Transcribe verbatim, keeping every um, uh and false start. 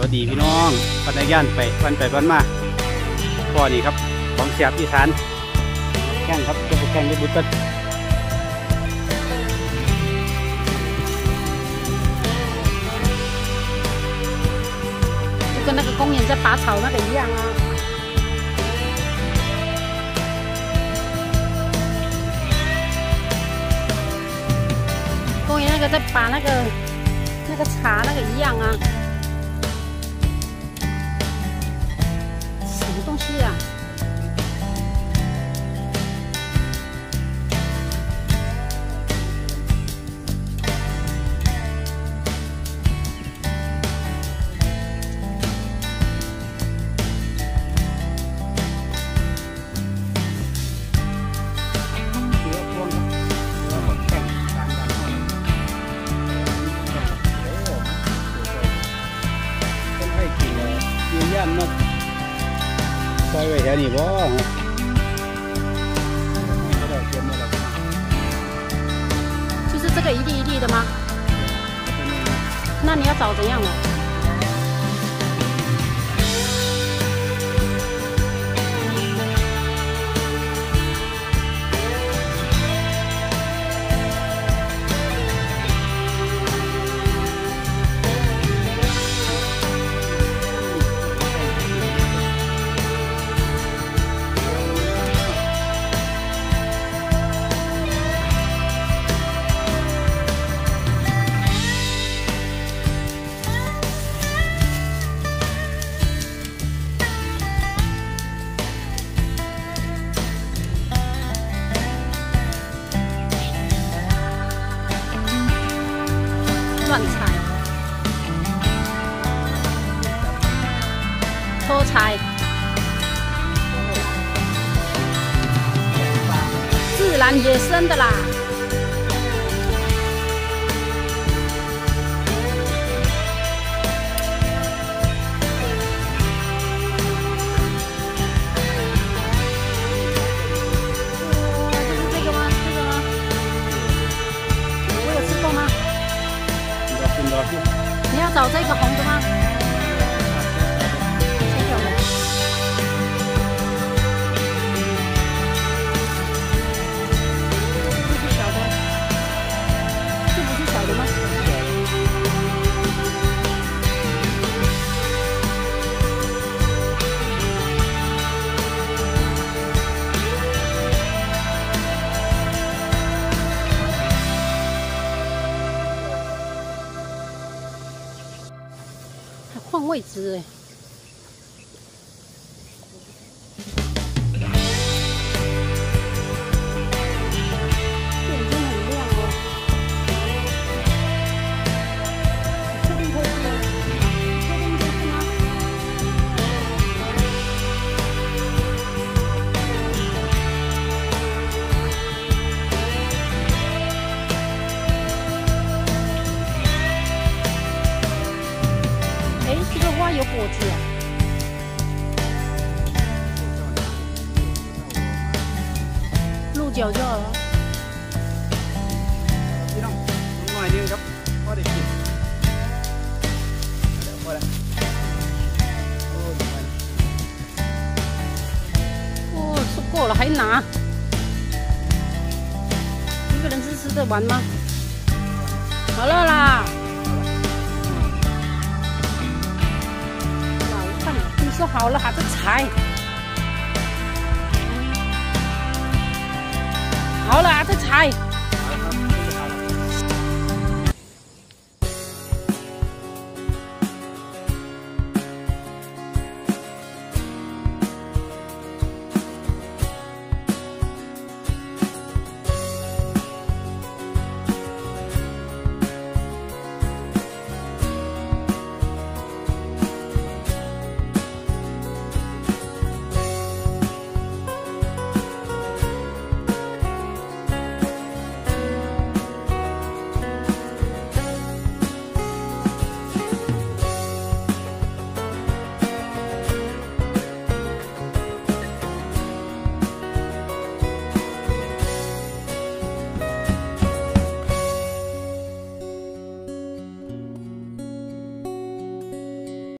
วัสดีพี่น้องปันย่านไปปันไปปันมาพ่อนี่ครับของเสียบอีสานแข้งครับจะไปแข้งจะบุตรกัน就跟那个公园在拔草那个一样啊。公园那个在拔那个那个茶那个一样啊。什么东西啊？ ซอยไว้แถวนี้บ่就是这个一粒一粒的吗？那你要找怎样的？乱采，偷采，自然野生的啦。哦，就是这个吗？这个吗？我有吃过吗？你要找这个红的吗？这个红。这是小的，这不是小的吗？换位置哎。眼睛很亮哦。你确定可以吗？你确定可以吗？哎，这个花有果子啊！鹿角就好了。 พี่น้องน้องหน่อยนึงครับพอได้กินพอแล้ว哦，吃过了还拿，一个人是吃得完吗？好了啦。你说好了还在采，好了还在采。